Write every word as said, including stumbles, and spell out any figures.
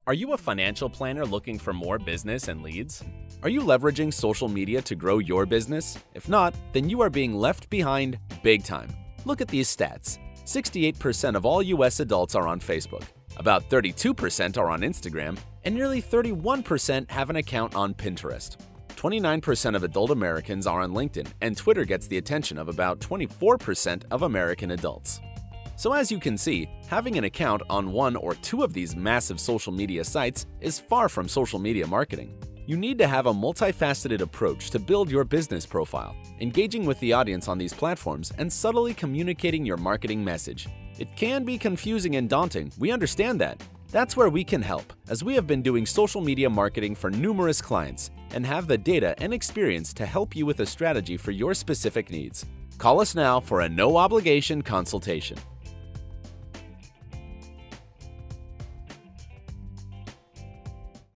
Are you a financial planner looking for more business and leads? Are you leveraging social media to grow your business? If not, then you are being left behind big time. Look at these stats. sixty-eight percent of all U S adults are on Facebook, about thirty-two percent are on Instagram, and nearly thirty-one percent have an account on Pinterest. twenty-nine percent of adult Americans are on LinkedIn, and Twitter gets the attention of about twenty-four percent of American adults. So as you can see, having an account on one or two of these massive social media sites is far from social media marketing. You need to have a multifaceted approach to build your business profile, engaging with the audience on these platforms and subtly communicating your marketing message. It can be confusing and daunting, we understand that. That's where we can help, as we have been doing social media marketing for numerous clients and have the data and experience to help you with a strategy for your specific needs. Call us now for a no-obligation consultation.